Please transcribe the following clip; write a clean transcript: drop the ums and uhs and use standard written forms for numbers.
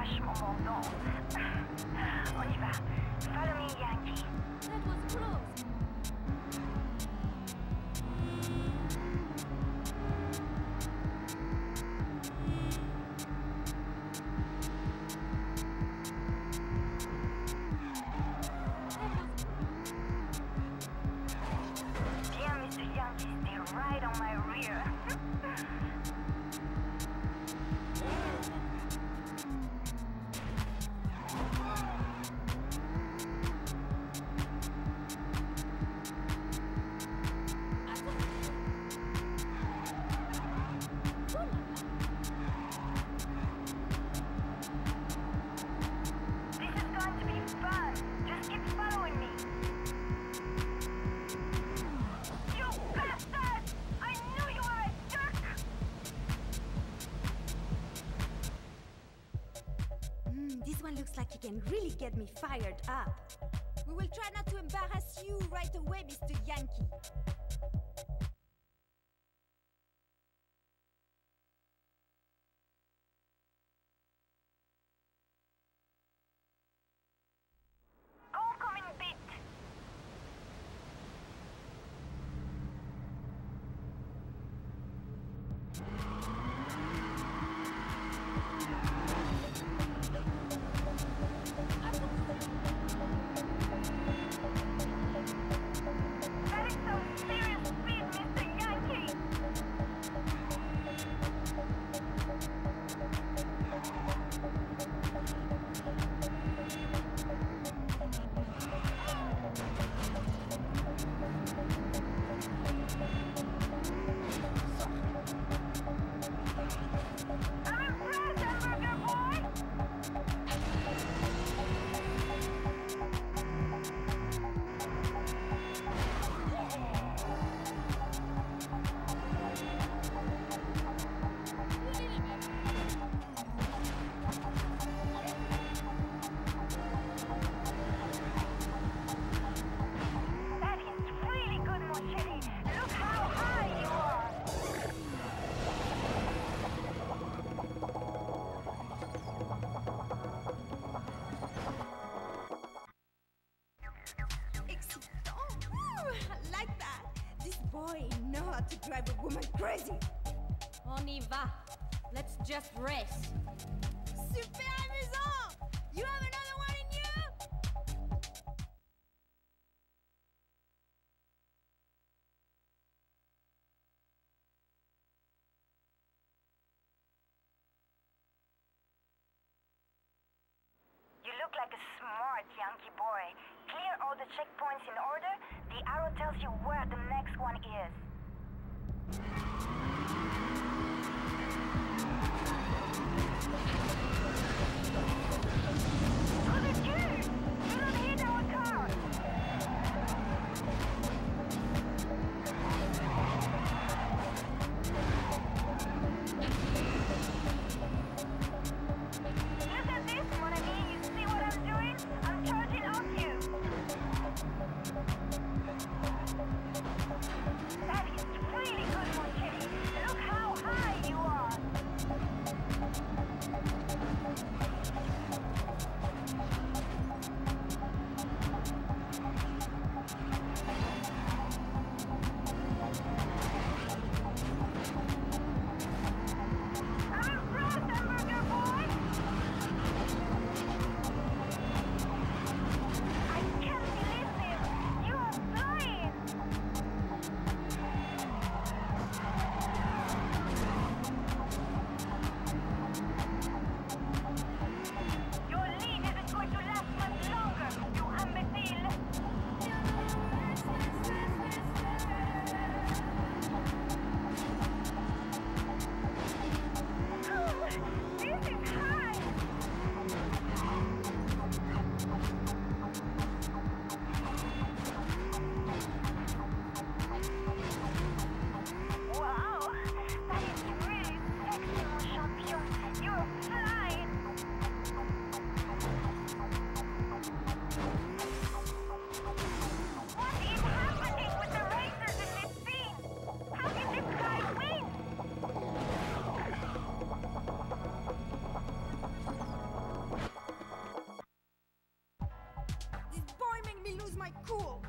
vachement mordant. On y va. Follow me, Yankee. That was close. Bien, Mr. Yankee, stay right on my rear. This is going to be fun. Just keep following me. You bastard! I knew you were a jerk! This one looks like he can really get me fired up. We will try not to embarrass you right away, Mr. Yankee. Homecoming bit. That is some serious speed, Mr. Yankee. I'm impressed, hamburger boy. That is really good, Moschetti. Look how high you are. Excitant! Ooh, I like that. This boy know how to drive a woman crazy. On y va. Let's just race. Super amusant! You have another one in you? You look like a smart Yankee boy. Clear all the checkpoints in order. The arrow tells you where the next one is. Who's it you? Do not hit our car. Look at this, mon ami. You see what I'm doing? I'm charging off you. That is really good, Moschetti. Look how cool.